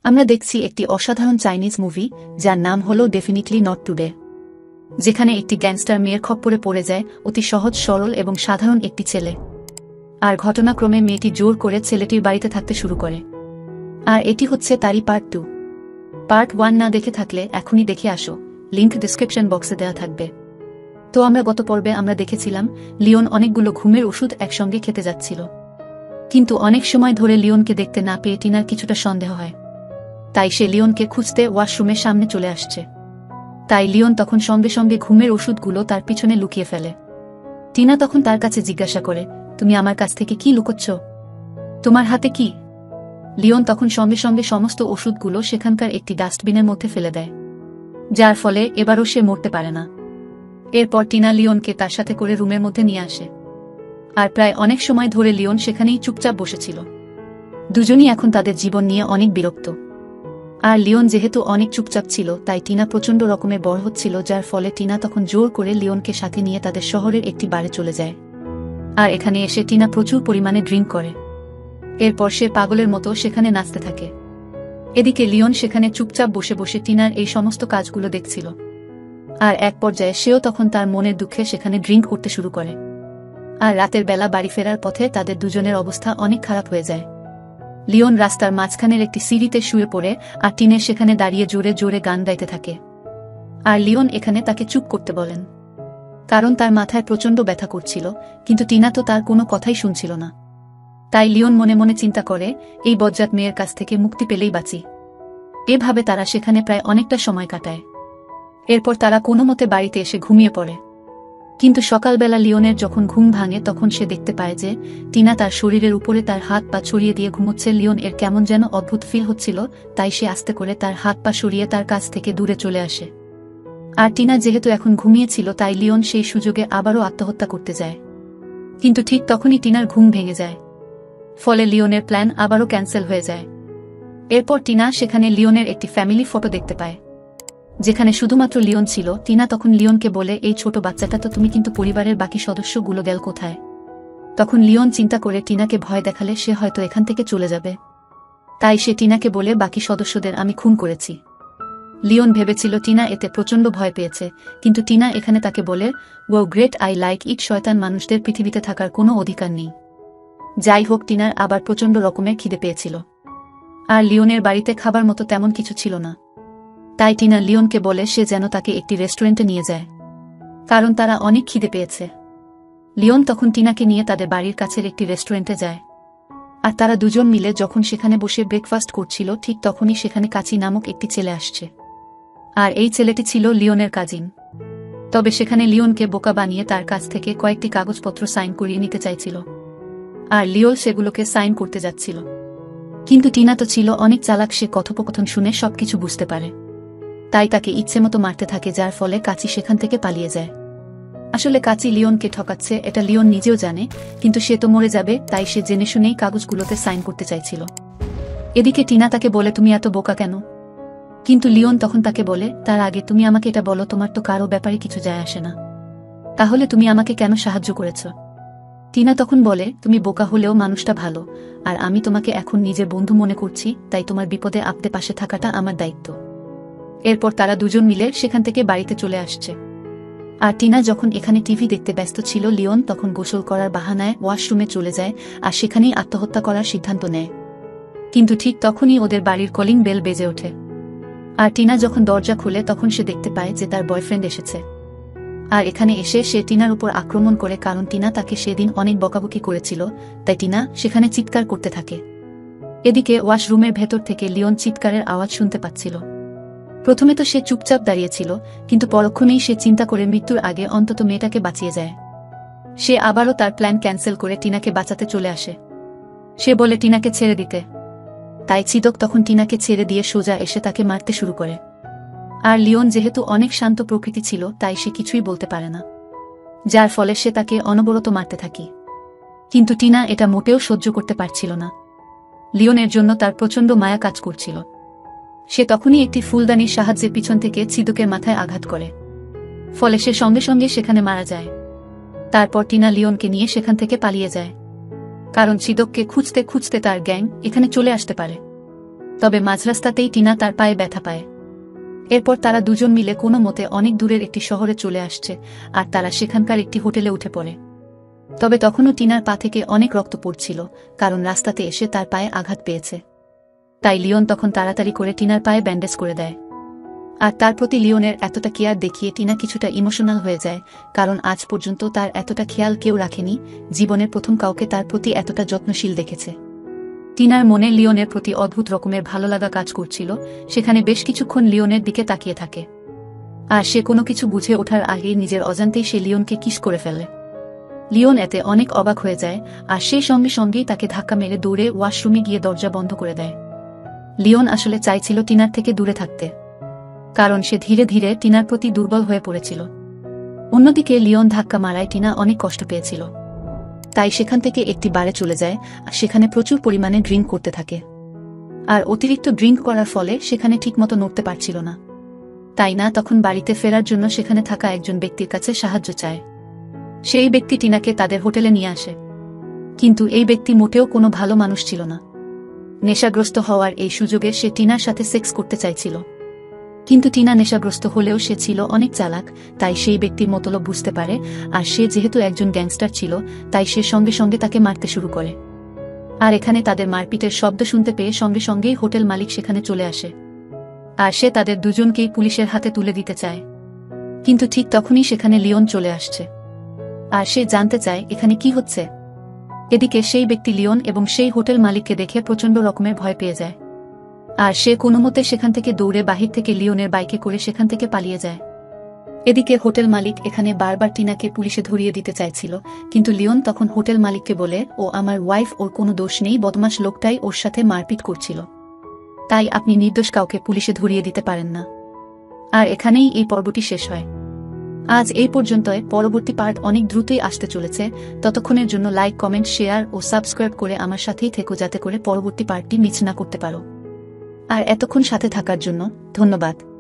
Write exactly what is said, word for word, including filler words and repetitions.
আমরা দেখছি একটি অসাধারণ চাইনিজ মুভি যার নাম হলো ডেফিনিটলি নট টুডে, যেখানে একটি গ্যাংস্টার মেয়ের খপ্পরে পড়ে যায় অতি সহজ সরল এবং সাধারণ একটি ছেলে। আর ঘটনাক্রমে মেয়েটি জোর করে ছেলেটির বাড়িতে থাকতে শুরু করে। আর এটি হচ্ছে তারই পার্ট টু। পার্ট ওয়ান না দেখে থাকলে এখনই দেখে আসো, লিংক ডিসক্রিপশন বক্সে দেওয়া থাকবে। তো আমরা গত পর্বে আমরা দেখেছিলাম লিওন অনেকগুলো ঘুমের ওষুধ একসঙ্গে খেতে যাচ্ছিল, কিন্তু অনেক সময় ধরে লিওনকে দেখতে না পেয়ে টিনার কিছুটা সন্দেহ হয়। তাই সে লিওনকে খুঁজতে ওয়াশরুমের সামনে চলে আসছে। তাই লিওন তখন সঙ্গে সঙ্গে ঘুমের ওষুধগুলো তার পিছনে লুকিয়ে ফেলে। টিনা তখন তার কাছে জিজ্ঞাসা করে, তুমি আমার কাছ থেকে কি লুকোচ্ছ? তোমার হাতে কি? লিওন তখন সঙ্গে সঙ্গে সমস্ত ওষুধগুলো সেখানকার একটি ডাস্টবিনের মধ্যে ফেলে দেয়, যার ফলে এবারও সে মরতে পারে না। এরপর টিনা লিওনকে তার সাথে করে রুমের মধ্যে নিয়ে আসে। আর প্রায় অনেক সময় ধরে লিওন সেখানেই চুপচাপ বসেছিল। দুজনই এখন তাদের জীবন নিয়ে অনেক বিরক্ত। আর লিওন যেহেতু অনেক চুপচাপ ছিল, তাই টিনা প্রচণ্ড রকমের বড় হচ্ছিল, যার ফলে টিনা তখন জোর করে লিওনকে সাথে নিয়ে তাদের শহরের একটি বারে চলে যায়। আর এখানে এসে টিনা প্রচুর পরিমাণে ড্রিঙ্ক করে। এরপর সে পাগলের মতো সেখানে নাচতে থাকে। এদিকে লিওন সেখানে চুপচাপ বসে বসে টিনার এই সমস্ত কাজগুলো দেখছিল। আর এক পর্যায়ে সেও তখন তার মনের দুঃখে সেখানে ড্রিঙ্ক করতে শুরু করে। আর রাতের বেলা বাড়ি ফেরার পথে তাদের দুজনের অবস্থা অনেক খারাপ হয়ে যায়। লিওন রাস্তার মাঝখানের একটি সিঁড়িতে শুয়ে পড়ে আর টিনের সেখানে দাঁড়িয়ে জোরে জোরে গান গাইতে থাকে। আর লিওন এখানে তাকে চুপ করতে বলেন, কারণ তার মাথায় প্রচণ্ড ব্যথা করছিল, কিন্তু টিনা তো তার কোনো কথাই শুনছিল না। তাই লিওন মনে মনে চিন্তা করে, এই বজ্জাত মেয়ের কাছ থেকে মুক্তি পেলেই বাঁচি। এভাবে তারা সেখানে প্রায় অনেকটা সময় কাটায়। এরপর তারা কোনো মতে বাড়িতে এসে ঘুমিয়ে পড়ে। কিন্তু সকালবেলা লিওনের যখন ঘুম ভাঙে তখন সে দেখতে পায় যে টিনা তার শরীরের উপরে তার হাত পা ছড়িয়ে দিয়ে ঘুমোচ্ছে। লিওন এর কেমন যেন অদ্ভুত ফিল হচ্ছিল, তাই সে আস্তে করে তার হাত পা সরিয়ে তার কাছ থেকে দূরে চলে আসে। আর টিনা যেহেতু এখন ঘুমিয়েছিল, তাই লিওন সেই সুযোগে আবারও আত্মহত্যা করতে যায়। কিন্তু ঠিক তখনই টিনার ঘুম ভেঙে যায়, ফলে লিওনের প্ল্যান আবারও ক্যান্সেল হয়ে যায়। এরপর টিনা সেখানে লিওনের একটি ফ্যামিলি ফটো দেখতে পায়, যেখানে শুধুমাত্র লিওন ছিল। টিনা তখন লিওনকে বলে, এই ছোট বাচ্চাটা তো তুমি, কিন্তু পরিবারের বাকি সদস্যগুলো গেল কোথায়? তখন লিওন চিন্তা করে টিনাকে ভয় দেখালে সে হয়তো এখান থেকে চলে যাবে। তাই সে টিনাকে বলে, বাকি সদস্যদের আমি খুন করেছি। লিওন ভেবেছিল টিনা এতে প্রচণ্ড ভয় পেয়েছে, কিন্তু টিনা এখানে তাকে বলে, oh great, I like it. শয়তান মানুষদের পৃথিবীতে থাকার কোনো অধিকার নেই। যাই হোক, টিনার আবার প্রচণ্ড রকমের খিদে পেয়েছিল। আর লিওনের বাড়িতে খাবার মতো তেমন কিছু ছিল না। তাই টিনা লিওনকে বলে সে যেন তাকে একটি রেস্টুরেন্টে নিয়ে যায়, কারণ তারা অনেক খিদে পেয়েছে। লিওন তখন টিনাকে নিয়ে তাদের বাড়ির কাছের একটি রেস্টুরেন্টে যায়। আর তারা দুজন মিলে যখন সেখানে বসে ব্রেকফাস্ট করছিল, ঠিক তখনই সেখানে কাচি নামক একটি ছেলে আসছে। আর এই ছেলেটি ছিল লিওনের কাজিন। তবে সেখানে লিওনকে বোকা বানিয়ে তার কাছ থেকে কয়েকটি কাগজপত্র সাইন করিয়ে নিতে চাইছিল। আর লিওন সেগুলোকে সাইন করতে যাচ্ছিল, কিন্তু টিনা তো ছিল অনেক চালাক। সে কথোপকথন শুনে সবকিছু বুঝতে পারে, তাই তাকে ইচ্ছেমতো মারতে থাকে, যার ফলে কাচি সেখান থেকে পালিয়ে যায়। আসলে কাচি লিওনকে ঠকাচ্ছে, এটা লিওন নিজেও জানে, কিন্তু সে তো মরে যাবে, তাই সে জেনে শুনেই কাগজগুলোতে সাইন করতে চাইছিল। এদিকে টিনা তাকে বলে, তুমি এত বোকা কেন? কিন্তু লিওন তখন তাকে বলে, তার আগে তুমি আমাকে এটা বলো, তোমার তো কারো ব্যাপারে কিছু যায় আসে না, তাহলে তুমি আমাকে কেন সাহায্য করেছ? টিনা তখন বলে, তুমি বোকা হলেও মানুষটা ভালো, আর আমি তোমাকে এখন নিজের বন্ধু মনে করছি, তাই তোমার বিপদে আপদে পাশে থাকাটা আমার দায়িত্ব। এরপর তারা দুজন মিলে সেখান থেকে বাড়িতে চলে আসছে। আর টিনা যখন এখানে টিভি দেখতে ব্যস্ত ছিল, লিওন তখন গোসল করার বাহানায় ওয়াশরুমে চলে যায় আর সেখানেই আত্মহত্যা করার সিদ্ধান্ত নেয়। কিন্তু ঠিক তখনই ওদের বাড়ির কলিং বেল বেজে ওঠে। আর টিনা যখন দরজা খুলে তখন সে দেখতে পায় যে তার বয়ফ্রেন্ড এসেছে। আর এখানে এসে সে টিনার উপর আক্রমণ করে, কারণ টিনা তাকে সেদিন অনেক বকাবকি করেছিল, তাই টিনা সেখানে চিৎকার করতে থাকে। এদিকে ওয়াশরুমের ভেতর থেকে লিওন চিৎকারের আওয়াজ শুনতে পাচ্ছিল। প্রথমে তো সে চুপচাপ দাঁড়িয়েছিল, কিন্তু পরক্ষণেই সে চিন্তা করে মৃত্যুর আগে অন্তত মেয়েটাকে বাঁচিয়ে যায়। সে আবারও তার প্ল্যান ক্যান্সেল করে টিনাকে বাঁচাতে চলে আসে। সে বলে টিনাকে ছেড়ে দিতে। তাই চিদক তখন টিনাকে ছেড়ে দিয়ে সোজা এসে তাকে মারতে শুরু করে। আর লিওন যেহেতু অনেক শান্ত প্রকৃতি ছিল, তাই সে কিছুই বলতে পারে না, যার ফলে সে তাকে অনবরত মারতে থাকে। কিন্তু টিনা এটা মোটেও সহ্য করতে পারছিল না। লিওনের জন্য তার প্রচণ্ড মায়া কাজ করছিল। সে তখনই একটি ফুলদানির সাহায্যে পিছন থেকে চিদকের মাথায় আঘাত করে, ফলে সে সঙ্গে সঙ্গে সেখানে মারা যায়। তারপর টিনা লিওনকে নিয়ে সেখান থেকে পালিয়ে যায়, কারণ চিদককে খুঁজতে খুঁজতে তার গ্যাং এখানে চলে আসতে পারে। তবে মাঝরাস্তাতেই টিনা তার পায়ে ব্যথা পায়। এরপর তারা দুজন মিলে কোনো মতে অনেক দূরের একটি শহরে চলে আসছে, আর তারা সেখানকার একটি হোটেলে উঠে পড়ে। তবে তখনও টিনার পা থেকে অনেক রক্ত পড়ছিল, কারণ রাস্তাতে এসে তার পায়ে আঘাত পেয়েছে। তাই লিওন তখন তাড়াতাড়ি করে টিনার পায়ে ব্যান্ডেজ করে দেয়। আর তার প্রতি লিওনের এতটা কেয়ার দেখিয়ে টিনা কিছুটা ইমোশনাল হয়ে যায়, কারণ আজ পর্যন্ত তার এতটা খেয়াল কেউ রাখেনি, জীবনের প্রথম কাউকে তার প্রতি এতটা যত্নশীল দেখেছে। টিনার মনে লিওনের প্রতি অদ্ভুত রকমের ভালো লাগা কাজ করছিল, সেখানে বেশ কিছুক্ষণ লিওনের দিকে তাকিয়ে থাকে। আর সে কোনো কিছু বুঝে ওঠার আগেই নিজের অজান্তেই সে লিওনকে কিস করে ফেলে। লিওন এতে অনেক অবাক হয়ে যায়, আর সেই সঙ্গে সঙ্গেই তাকে ধাক্কা মেরে দৌড়ে ওয়াশরুমে গিয়ে দরজা বন্ধ করে দেয়। লিওন আসলে চাইছিল টিনার থেকে দূরে থাকতে, কারণ সে ধীরে ধীরে টিনার প্রতি দুর্বল হয়ে পড়েছিল। অন্যদিকে লিওন ধাক্কা মারায় টিনা অনেক কষ্ট পেয়েছিল, তাই সেখান থেকে একটি বারে চলে যায়, আর সেখানে প্রচুর পরিমাণে ড্রিঙ্ক করতে থাকে। আর অতিরিক্ত ড্রিঙ্ক করার ফলে সেখানে ঠিকমতো নড়তে পারছিল না। তাই না তখন বাড়িতে ফেরার জন্য সেখানে থাকা একজন ব্যক্তির কাছে সাহায্য চায়। সেই ব্যক্তি টিনাকে তাদের হোটেলে নিয়ে আসে, কিন্তু এই ব্যক্তি মোটেও কোনো ভালো মানুষ ছিল না। নেশাগ্রস্ত হওয়ার এই সুযোগে সে টিনার সাথে সেক্স করতে চাইছিল, কিন্তু টিনা নেশাগ্রস্ত হলেও সে ছিল অনেক চালাক, তাই সেই ব্যক্তির মতলব বুঝতে পারে, আর সে যেহেতু একজন গ্যাংস্টার ছিল তাই সে সঙ্গে সঙ্গে তাকে মারতে শুরু করে। আর এখানে তাদের মারপিটের শব্দ শুনতে পেয়ে সঙ্গে সঙ্গেই হোটেল মালিক সেখানে চলে আসে, আর সে তাদের দুজনকেই পুলিশের হাতে তুলে দিতে চায়। কিন্তু ঠিক তখনই সেখানে লিওন চলে আসছে, আর সে জানতে চায় এখানে কি হচ্ছে। এদিকে সেই ব্যক্তি লিওন এবং সেই হোটেল মালিককে দেখে প্রচণ্ড রকমের ভয় পেয়ে যায়, আর সে কোনোমতে সেখান থেকে দৌড়ে বাহির থেকে লিওনের বাইকে করে সেখান থেকে পালিয়ে যায়। এদিকে হোটেল মালিক এখানে বারবার টিনাকে পুলিশে ধরিয়ে দিতে চাইছিল, কিন্তু লিওন তখন হোটেল মালিককে বলে, ও আমার ওয়াইফ, ওর কোনো দোষ নেই, বদমাশ লোকটাই ওর সাথে মারপিট করছিল, তাই আপনি নির্দোষ কাউকে পুলিশে ধরিয়ে দিতে পারেন না। আর এখানেই এই পর্বটি শেষ হয়। আজ এই পর্যন্তই। পরবর্তী পার্ট অনেক দ্রুতই আসতে চলেছে। ততক্ষণের জন্য লাইক, কমেন্ট, শেয়ার ও সাবস্ক্রাইব করে আমার সাথেই থেকো, যাতে করে পরবর্তী পার্টটি মিস না করতে পারো। আর এতক্ষণ সাথে থাকার জন্য ধন্যবাদ।